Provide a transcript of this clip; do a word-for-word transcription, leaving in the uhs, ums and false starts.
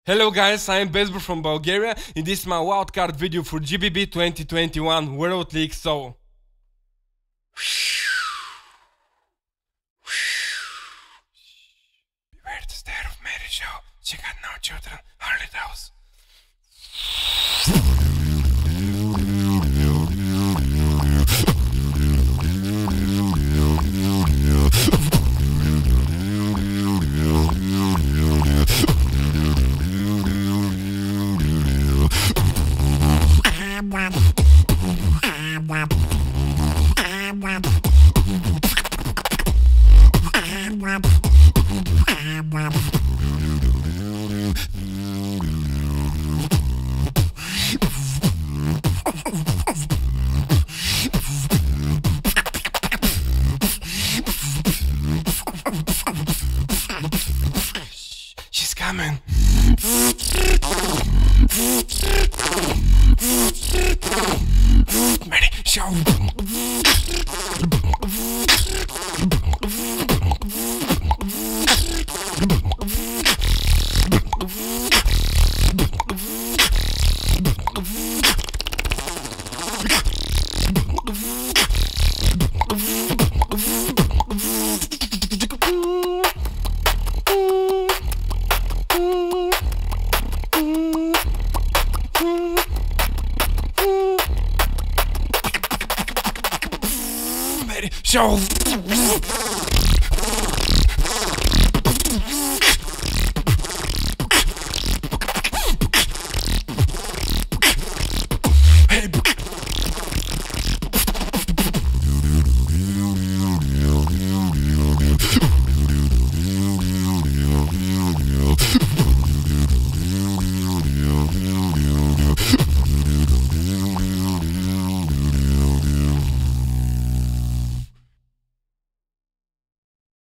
Hello guys, I am BassBro from Bulgaria and this is my wildcard video for G B B twenty twenty-one World League, so... Beware the stare of Mary Jo, she got no children, only those. She's coming. Ready, show. Show.